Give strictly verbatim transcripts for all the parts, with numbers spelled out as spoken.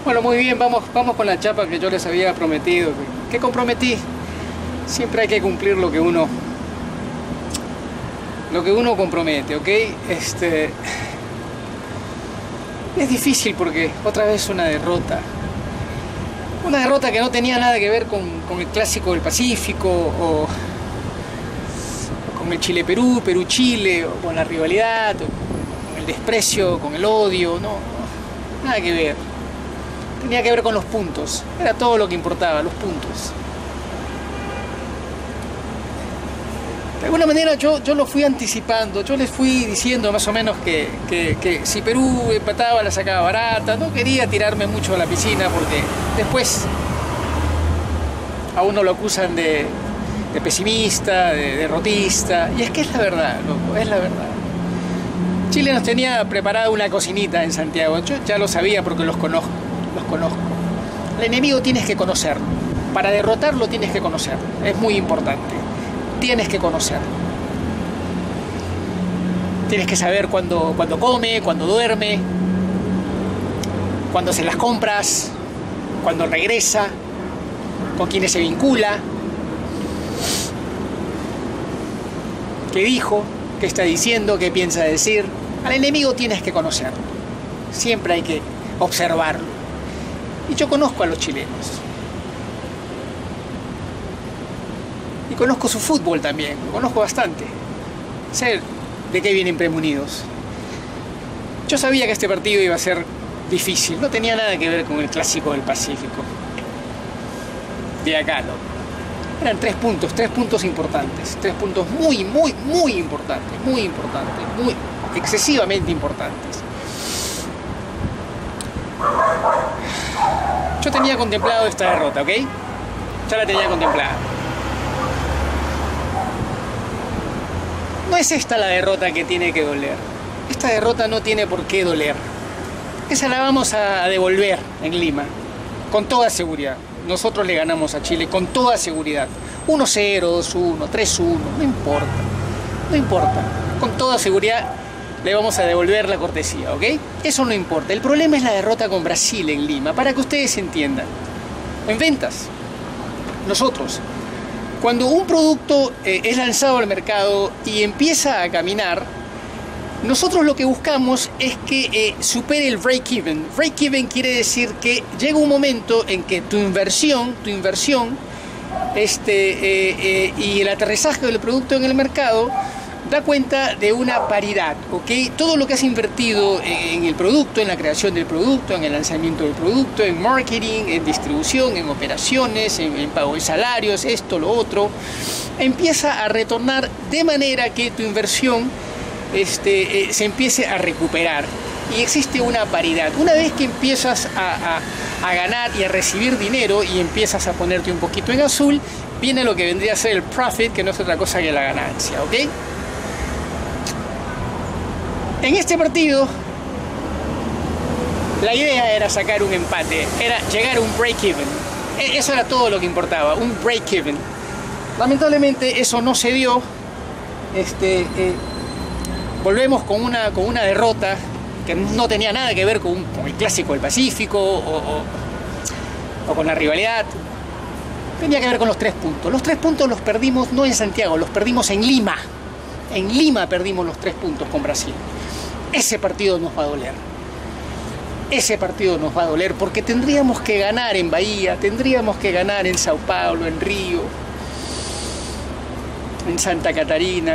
Bueno, muy bien, vamos, vamos con la chapa que yo les había prometido. ¿Qué comprometí? Siempre hay que cumplir lo que uno lo que uno compromete, ¿ok? Este, es difícil porque otra vez una derrota. Una derrota que no tenía nada que ver con, con el Clásico del Pacífico o, o con el Chile-Perú, Perú-Chile, o con la rivalidad, o con el desprecio, con el odio, no, no, nada que ver. Tenía que ver con los puntos, era todo lo que importaba, los puntos. De alguna manera yo, yo lo fui anticipando, yo les fui diciendo más o menos que, que, que si Perú empataba la sacaba barata, no quería tirarme mucho a la piscina porque después a uno lo acusan de, de pesimista, de derrotista, y es que es la verdad, loco, es la verdad. Chile nos tenía preparada una cocinita en Santiago, yo ya lo sabía porque los conozco, los conozco. El enemigo tienes que conocerlo, para derrotarlo tienes que conocerlo, es muy importante. Tienes que conocerlo. Tienes que saber cuándo, cuándo come, cuándo duerme, cuándo hace las compras, cuándo regresa, con quiénes se vincula, qué dijo, qué está diciendo, qué piensa decir. Al enemigo tienes que conocerlo. Siempre hay que observarlo. Y yo conozco a los chilenos. Y conozco su fútbol también, lo conozco bastante. Sé de qué vienen premonidos. Yo sabía que este partido iba a ser difícil, no tenía nada que ver con el Clásico del Pacífico. De acá, ¿no? Eran tres puntos, tres puntos importantes, tres puntos muy, muy, muy importantes, muy importantes, muy excesivamente importantes. Yo tenía contemplado esta derrota, ¿ok? Ya la tenía contemplada. No es esta la derrota que tiene que doler. Esta derrota no tiene por qué doler. Esa la vamos a devolver en Lima, con toda seguridad. Nosotros le ganamos a Chile con toda seguridad. uno cero, dos uno, tres uno, no importa. No importa. Con toda seguridad le vamos a devolver la cortesía, ¿ok? Eso no importa. El problema es la derrota con Brasil en Lima, para que ustedes entiendan. En ventas, nosotros, cuando un producto eh, es lanzado al mercado y empieza a caminar, nosotros lo que buscamos es que eh, supere el break-even. Break-even quiere decir que llega un momento en que tu inversión, tu inversión este, eh, eh, y el aterrizaje del producto en el mercado da cuenta de una paridad, ¿ok? Todo lo que has invertido en el producto, en la creación del producto, en el lanzamiento del producto, en marketing, en distribución, en operaciones, en, en pago de salarios, esto, lo otro, empieza a retornar de manera que tu inversión este, eh, se empiece a recuperar y existe una paridad. Una vez que empiezas a, a, a ganar y a recibir dinero y empiezas a ponerte un poquito en azul, viene lo que vendría a ser el profit, que no es otra cosa que la ganancia, ¿ok? En este partido, la idea era sacar un empate, era llegar a un break-even. Eso era todo lo que importaba, un break-even. Lamentablemente eso no se dio. Este, eh, volvemos con una, con una derrota que no tenía nada que ver con, un, con el Clásico del Pacífico o, o, o con la rivalidad. Tenía que ver con los tres puntos. Los tres puntos los perdimos no en Santiago, los perdimos en Lima. En Lima perdimos los tres puntos con Brasil. Ese partido nos va a doler. Ese partido nos va a doler porque tendríamos que ganar en Bahía, tendríamos que ganar en Sao Paulo, en Río, en Santa Catarina.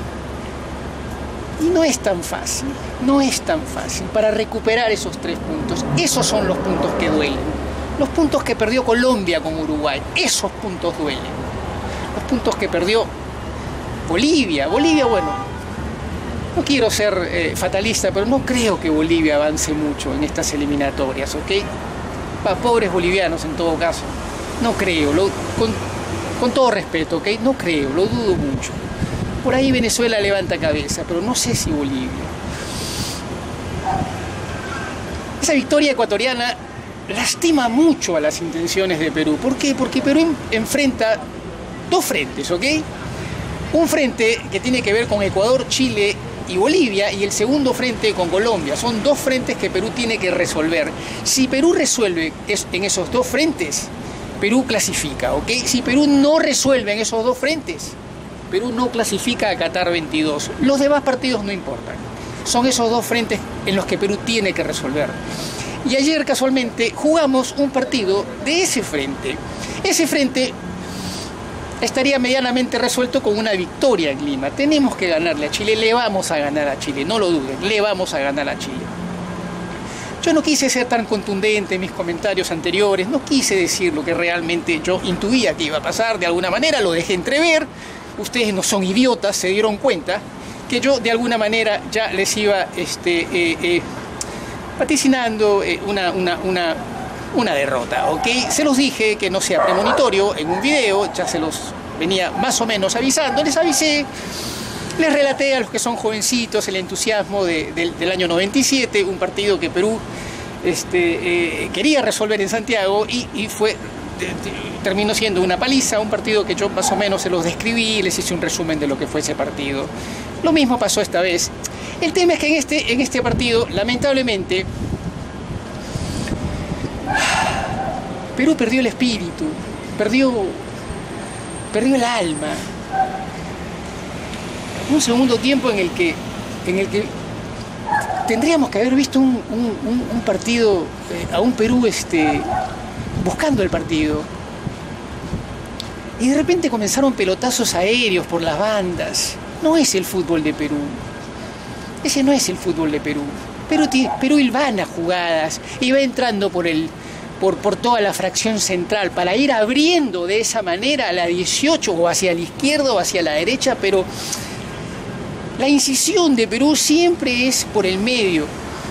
Y no es tan fácil, no es tan fácil para recuperar esos tres puntos. Esos son los puntos que duelen. Los puntos que perdió Colombia con Uruguay, esos puntos duelen. Los puntos que perdió Bolivia. Bolivia, bueno, no quiero ser eh, fatalista, pero no creo que Bolivia avance mucho en estas eliminatorias, ¿ok? Para pobres bolivianos en todo caso. No creo, lo, con, con todo respeto, ¿ok? No creo, lo dudo mucho. Por ahí Venezuela levanta cabeza, pero no sé si Bolivia. Esa victoria ecuatoriana lastima mucho a las intenciones de Perú. ¿Por qué? Porque Perú enfrenta dos frentes, ¿ok? Un frente que tiene que ver con Ecuador, Chile y Bolivia, y el segundo frente con Colombia. Son dos frentes que Perú tiene que resolver. Si Perú resuelve en esos dos frentes, Perú clasifica, ¿ok? Si Perú no resuelve en esos dos frentes, Perú no clasifica a Qatar veintidós. Los demás partidos no importan. Son esos dos frentes en los que Perú tiene que resolver. Y ayer casualmente jugamos un partido de ese frente. Ese frente estaría medianamente resuelto con una victoria en Lima. Tenemos que ganarle a Chile, le vamos a ganar a Chile, no lo duden, le vamos a ganar a Chile. Yo no quise ser tan contundente en mis comentarios anteriores, no quise decir lo que realmente yo intuía que iba a pasar, de alguna manera lo dejé entrever. Ustedes no son idiotas, se dieron cuenta que yo de alguna manera ya les iba este, eh, eh, vaticinando eh, una, una, una, una derrota, ¿ok? Se los dije que no sea premonitorio en un video, ya se los venía más o menos avisando, les avisé, les relaté a los que son jovencitos el entusiasmo de, de, del año noventa y siete, un partido que Perú este, eh, quería resolver en Santiago y, y fue... terminó siendo una paliza, un partido que yo más o menos se los describí, les hice un resumen de lo que fue ese partido. Lo mismo pasó esta vez. El tema es que en este, en este partido, lamentablemente, Perú perdió el espíritu, perdió, perdió el alma. Un segundo tiempo en el que, en el que tendríamos que haber visto un, un, un partido, eh, a un Perú este, buscando el partido. Y de repente comenzaron pelotazos aéreos por las bandas. No es el fútbol de Perú. Ese no es el fútbol de Perú. Perú, Perú hilvana jugadas y va entrando por, el, por, por toda la fracción central para ir abriendo de esa manera a la dieciocho o hacia la izquierda o hacia la derecha, pero la incisión de Perú siempre es por el medio.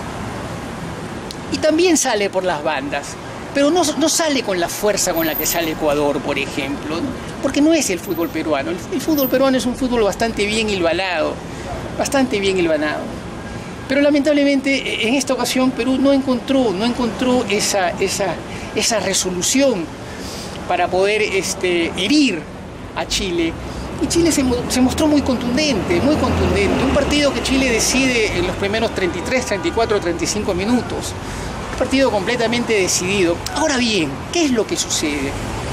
Y también sale por las bandas. Pero no, no sale con la fuerza con la que sale Ecuador, por ejemplo, porque no es el fútbol peruano. El, el fútbol peruano es un fútbol bastante bien hilvanado, bastante bien hilvanado. Pero lamentablemente en esta ocasión Perú no encontró, no encontró esa, esa, esa resolución para poder este, herir a Chile. Y Chile se, se mostró muy contundente, muy contundente. Un partido que Chile decide en los primeros treinta y tres, treinta y cuatro, treinta y cinco minutos. Partido completamente decidido. Ahora bien, ¿qué es lo que sucede?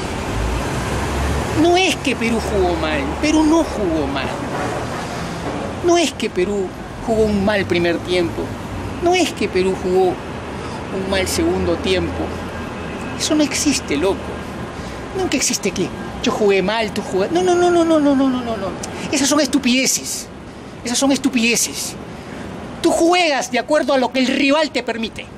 No es que Perú jugó mal, Perú no jugó mal. No es que Perú jugó un mal primer tiempo, no es que Perú jugó un mal segundo tiempo. Eso no existe, loco. Nunca existe que yo jugué mal, tú jugaste. No, no, no, no, no, no, no, no, no. Esas son estupideces. Esas son estupideces. Tú juegas de acuerdo a lo que el rival te permite.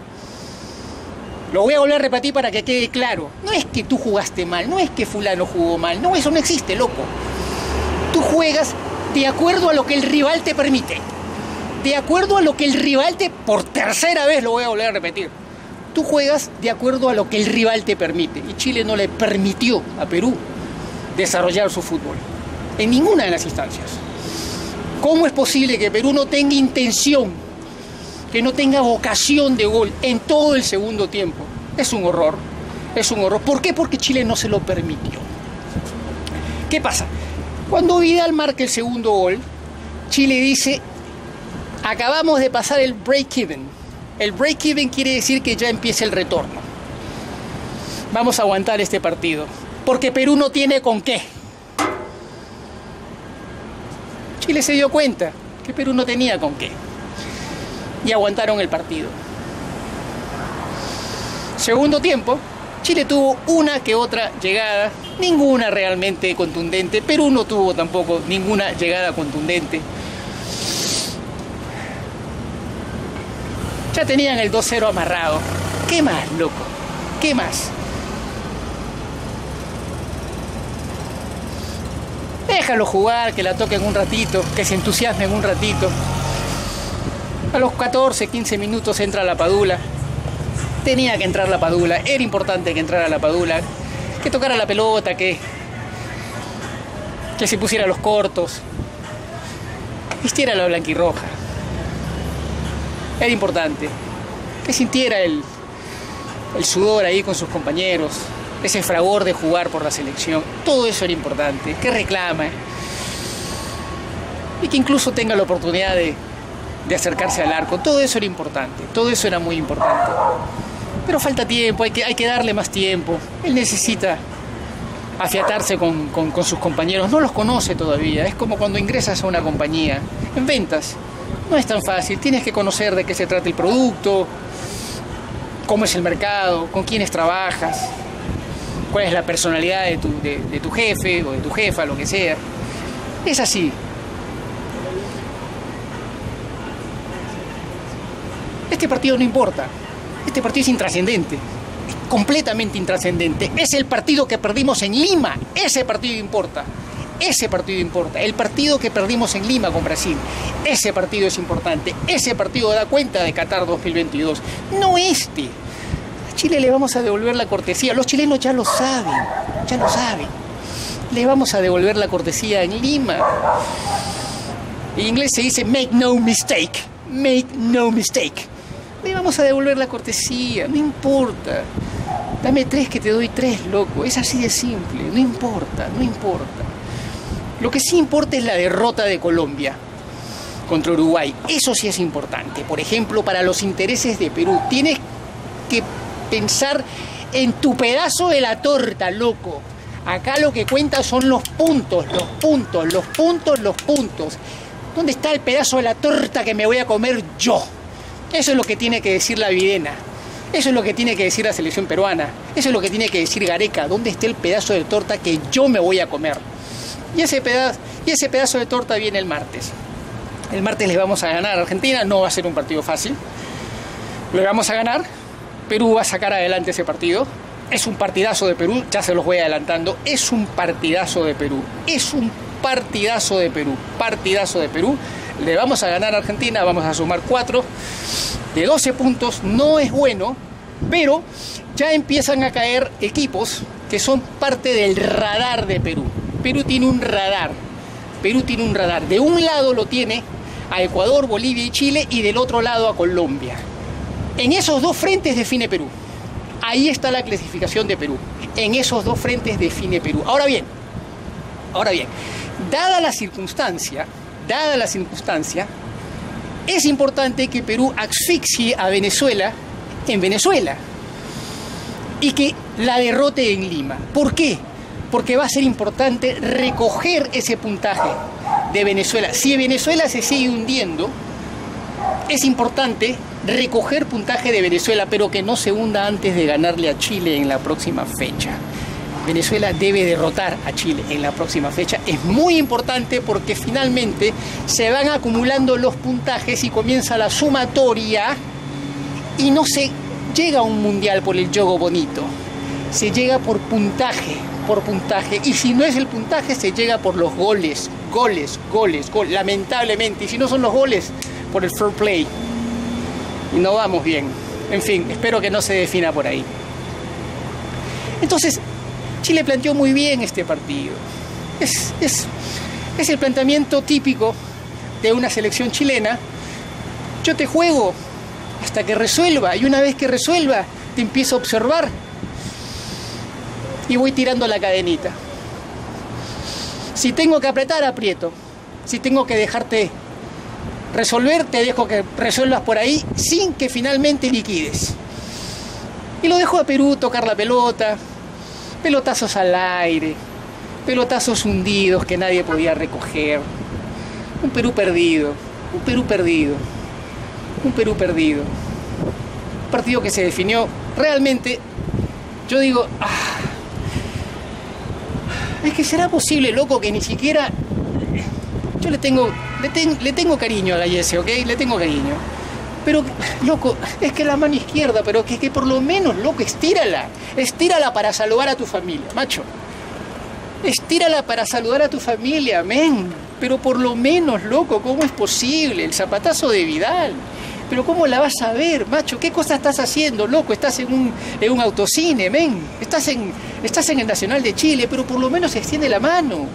Lo voy a volver a repetir para que quede claro. No es que tú jugaste mal, no es que fulano jugó mal. No, eso no existe, loco. Tú juegas de acuerdo a lo que el rival te permite. De acuerdo a lo que el rival te... Por tercera vez lo voy a volver a repetir. Tú juegas de acuerdo a lo que el rival te permite. Y Chile no le permitió a Perú desarrollar su fútbol. En ninguna de las instancias. ¿Cómo es posible que Perú no tenga intención, que no tenga vocación de gol en todo el segundo tiempo? Es un horror, es un horror. ¿Por qué? Porque Chile no se lo permitió. ¿Qué pasa? Cuando Vidal marca el segundo gol, Chile dice, acabamos de pasar el break-even. El break-even quiere decir que ya empieza el retorno. Vamos a aguantar este partido, porque Perú no tiene con qué. Chile se dio cuenta que Perú no tenía con qué. Y aguantaron el partido. Segundo tiempo, Chile tuvo una que otra llegada, ninguna realmente contundente. Perú no tuvo tampoco ninguna llegada contundente. Ya tenían el dos cero amarrado. ¿Qué más, loco? ¿Qué más? Déjalo jugar, que la toquen un ratito, que se entusiasmen un ratito. A los catorce, quince minutos entra la Padula. Tenía que entrar la Padula, era importante que entrara la Padula, que tocara la pelota, que, que se pusiera los cortos, vistiera la blanquirroja. Era importante que sintiera el, el sudor ahí con sus compañeros, ese fragor de jugar por la selección. Todo eso era importante, que reclama. y que incluso tenga la oportunidad de, de acercarse al arco. Todo eso era importante, todo eso era muy importante. Pero falta tiempo, hay que, hay que darle más tiempo. Él necesita afiatarse con, con, con sus compañeros, no los conoce todavía. Es como cuando ingresas a una compañía en ventas, no es tan fácil, tienes que conocer de qué se trata el producto, cómo es el mercado, con quiénes trabajas, cuál es la personalidad de tu, de, de tu jefe o de tu jefa, lo que sea. Es así. Este partido no importa, este partido es intrascendente, es completamente intrascendente. Es el partido que perdimos en Lima, ese partido importa, ese partido importa. El partido que perdimos en Lima con Brasil, ese partido es importante, ese partido da cuenta de Qatar dos mil veintidós, no este. A Chile le vamos a devolver la cortesía, los chilenos ya lo saben, ya lo saben. Le vamos a devolver la cortesía en Lima. En inglés se dice make no mistake, make no mistake. Le vamos a devolver la cortesía, no importa. Dame tres que te doy tres, loco. Es así de simple, no importa, no importa. Lo que sí importa es la derrota de Colombia contra Uruguay. Eso sí es importante. Por ejemplo, para los intereses de Perú, tienes que pensar en tu pedazo de la torta, loco. Acá lo que cuenta son los puntos, los puntos, los puntos, los puntos. ¿Dónde está el pedazo de la torta que me voy a comer yo? Eso es lo que tiene que decir la Videna. Eso es lo que tiene que decir la selección peruana. Eso es lo que tiene que decir Gareca. ¿Dónde está el pedazo de torta que yo me voy a comer? Y ese pedazo, y ese pedazo de torta viene el martes. El martes les vamos a ganar a Argentina. No va a ser un partido fácil. Lo vamos a ganar. Perú va a sacar adelante ese partido. Es un partidazo de Perú. Ya se los voy adelantando. Es un partidazo de Perú. Es un partidazo de Perú. Partidazo de Perú. Le vamos a ganar a Argentina, vamos a sumar cuatro de doce puntos, no es bueno, pero ya empiezan a caer equipos que son parte del radar de Perú. Perú tiene un radar, Perú tiene un radar. De un lado lo tiene a Ecuador, Bolivia y Chile, y del otro lado a Colombia. En esos dos frentes define Perú. Ahí está la clasificación de Perú. En esos dos frentes define Perú. Ahora bien, ahora bien, dada la circunstancia, Dada la circunstancia, es importante que Perú asfixie a Venezuela en Venezuela y que la derrote en Lima. ¿Por qué? Porque va a ser importante recoger ese puntaje de Venezuela. Si Venezuela se sigue hundiendo, es importante recoger puntaje de Venezuela, pero que no se hunda antes de ganarle a Chile en la próxima fecha. Venezuela debe derrotar a Chile en la próxima fecha. Es muy importante porque finalmente se van acumulando los puntajes y comienza la sumatoria y no se llega a un mundial por el juego bonito. Se llega por puntaje, por puntaje. Y si no es el puntaje, se llega por los goles, goles, goles, goles. Lamentablemente. Y si no son los goles, por el fair play. Y no vamos bien. En fin, espero que no se defina por ahí. Entonces, Chile planteó muy bien este partido. Es, es, es el planteamiento típico de una selección chilena. Yo te juego hasta que resuelva, y una vez que resuelva, te empiezo a observar y voy tirando la cadenita. Si tengo que apretar, aprieto. Si tengo que dejarte resolver, te dejo que resuelvas por ahí sin que finalmente liquides. Y lo dejo a Perú tocar la pelota. Pelotazos al aire, pelotazos hundidos que nadie podía recoger. Un Perú perdido, un Perú perdido, un Perú perdido. Un partido que se definió realmente, yo digo, ah, es que será posible, loco, que ni siquiera... Yo le tengo, le, ten, le tengo cariño a Gallese, ¿ok? Le tengo cariño. Pero, loco, es que la mano izquierda, pero que, que por lo menos, loco, estírala. Estírala para saludar a tu familia, macho. Estírala para saludar a tu familia, men. Pero por lo menos, loco, ¿cómo es posible? El zapatazo de Vidal. Pero ¿cómo la vas a ver, macho? ¿Qué cosa estás haciendo, loco? Estás en un, en un autocine, men. Estás en, estás en el Nacional de Chile, pero por lo menos extiende la mano.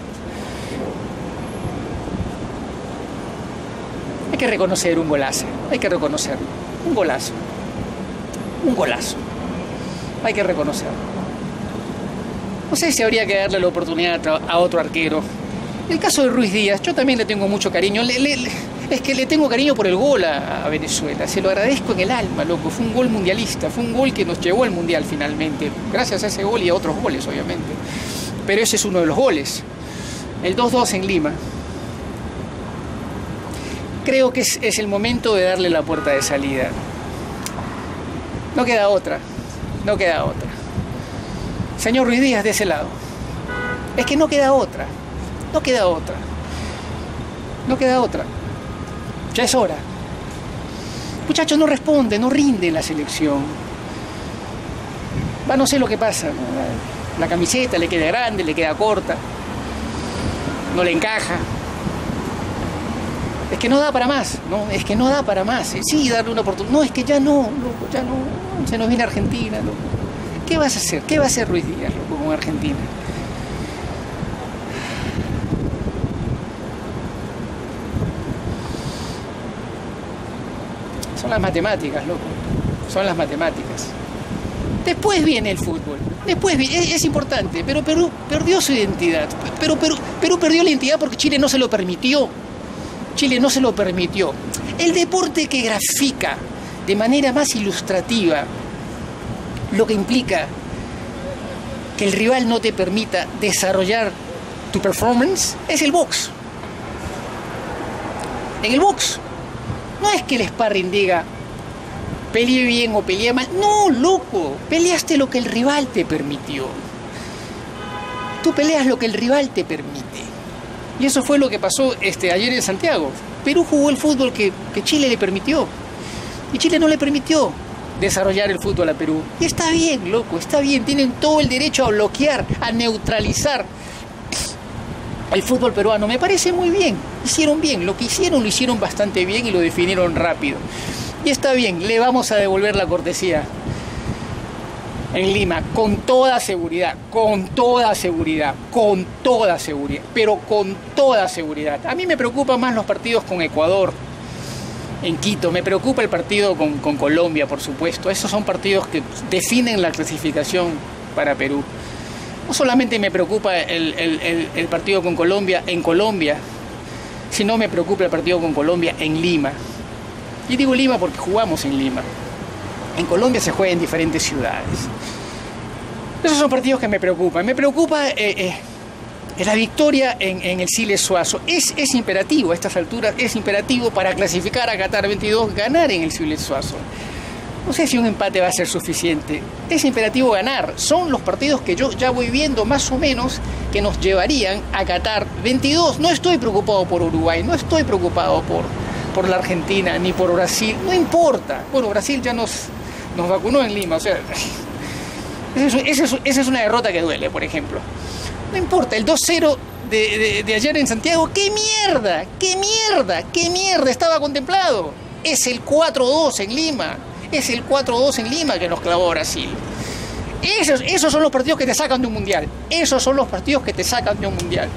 Hay que reconocer un golazo, hay que reconocerlo. Un golazo. Un golazo. Hay que reconocerlo. No sé si habría que darle la oportunidad a otro arquero El caso de Ruiz Díaz, yo también le tengo mucho cariño. Le, le, le, es que le tengo cariño por el gol a, a Venezuela. Se lo agradezco en el alma, loco. Fue un gol mundialista. Fue un gol que nos llevó al mundial finalmente. Gracias a ese gol y a otros goles, obviamente. Pero ese es uno de los goles. El dos dos en Lima. Creo que es, es el momento de darle la puerta de salida. No queda otra. No queda otra. Señor Ruiz Díaz, de ese lado. Es que no queda otra. No queda otra. No queda otra. Ya es hora. Muchachos, no responde, no rinde la selección. Va, no sé lo que pasa, ¿no? La camiseta le queda grande, le queda corta. No le encaja. Es que no da para más, ¿no? Es que no da para más. Sí, darle una oportunidad. No, es que ya no, loco, ya no. Se nos viene Argentina, loco. ¿Qué vas a hacer? ¿Qué va a hacer Ruiz Díaz, loco, con Argentina? Son las matemáticas, loco. Son las matemáticas. Después viene el fútbol. Después viene, es, es importante, pero Perú perdió su identidad. Pero Perú, Perú perdió la identidad porque Chile no se lo permitió. Chile no se lo permitió. El deporte que grafica de manera más ilustrativa lo que implica que el rival no te permita desarrollar tu performance es el box. En el box no es que el sparring diga peleé bien o peleé mal. No, loco, peleaste lo que el rival te permitió. Tú peleas lo que el rival te permite. Y eso fue lo que pasó este, ayer en Santiago. Perú jugó el fútbol que, que Chile le permitió. Y Chile no le permitió desarrollar el fútbol a Perú. Y está bien, loco, está bien. Tienen todo el derecho a bloquear, a neutralizar el fútbol peruano. Me parece muy bien. Hicieron bien. Lo que hicieron lo hicieron bastante bien y lo definieron rápido. Y está bien, le vamos a devolver la cortesía en Lima, con toda seguridad, con toda seguridad, con toda seguridad, pero con toda seguridad. A mí me preocupan más los partidos con Ecuador, en Quito, me preocupa el partido con, con Colombia, por supuesto. Esos son partidos que definen la clasificación para Perú. No solamente me preocupa el, el, el, el partido con Colombia en Colombia, sino me preocupa el partido con Colombia en Lima. Y digo Lima porque jugamos en Lima. En Colombia se juega en diferentes ciudades. Esos son partidos que me preocupan. Me preocupa eh, eh, la victoria en, en el Siles Suazo. Es, es imperativo a estas alturas, es imperativo para clasificar a Qatar veintidós, ganar en el Siles Suazo. No sé si un empate va a ser suficiente. Es imperativo ganar. Son los partidos que yo ya voy viendo más o menos que nos llevarían a Qatar veintidós. No estoy preocupado por Uruguay, no estoy preocupado por, por la Argentina ni por Brasil. No importa. Bueno, Brasil ya nos... nos vacunó en Lima, o sea, esa es, es, es una derrota que duele, por ejemplo. No importa, el dos cero de, de, de ayer en Santiago, ¡qué mierda! ¡Qué mierda! ¡Qué mierda! Estaba contemplado. Es el cuatro dos en Lima, es el cuatro dos en Lima que nos clavó Brasil. Esos, esos son los partidos que te sacan de un mundial. Esos son los partidos que te sacan de un mundial.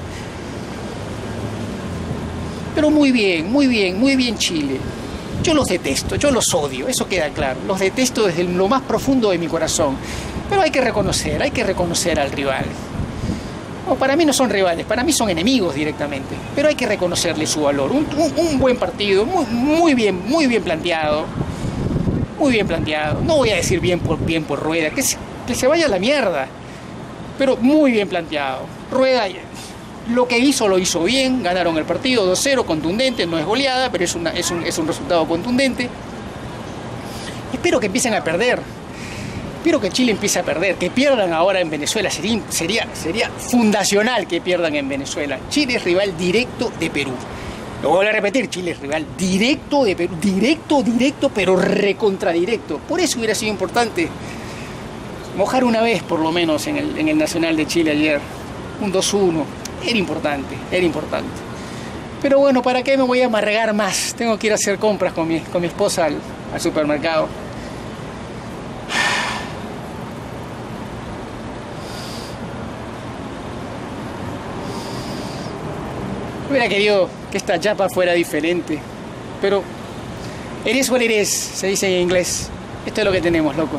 Pero muy bien, muy bien, muy bien Chile. Yo los detesto, yo los odio, eso queda claro. Los detesto desde lo más profundo de mi corazón. Pero hay que reconocer, hay que reconocer al rival. O para mí no son rivales, para mí son enemigos directamente. Pero hay que reconocerle su valor. Un, un, un buen partido, muy, muy bien, muy bien planteado. Muy bien planteado. No voy a decir bien por, bien por Rueda, que se, que se vaya a la mierda. Pero muy bien planteado. Rueda... lo que hizo, lo hizo bien, ganaron el partido dos cero, contundente, no es goleada, pero es, una, es, un, es un resultado contundente. Espero que empiecen a perder, espero que Chile empiece a perder, que pierdan ahora en Venezuela, sería, sería, sería fundacional que pierdan en Venezuela. Chile es rival directo de Perú. Lo voy a repetir, Chile es rival directo de Perú, directo, directo, pero recontradirecto. Por eso hubiera sido importante mojar una vez, por lo menos, en el, en el Nacional de Chile ayer, un dos uno. Era importante, era importante. Pero bueno, ¿para qué me voy a amargar más? Tengo que ir a hacer compras con mi, con mi esposa al, al supermercado. Hubiera querido que esta chapa fuera diferente. Pero eres what eres, se dice en inglés. Esto es lo que tenemos, loco.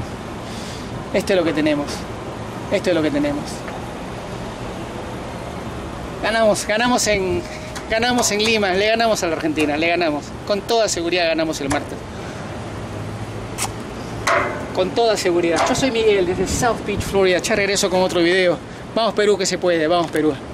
Esto es lo que tenemos. Esto es lo que tenemos. Ganamos, ganamos en, ganamos en Lima, le ganamos a la Argentina, le ganamos. Con toda seguridad ganamos el martes. Con toda seguridad. Yo soy Miguel desde South Beach, Florida. Ya regreso con otro video. Vamos Perú que se puede, vamos Perú.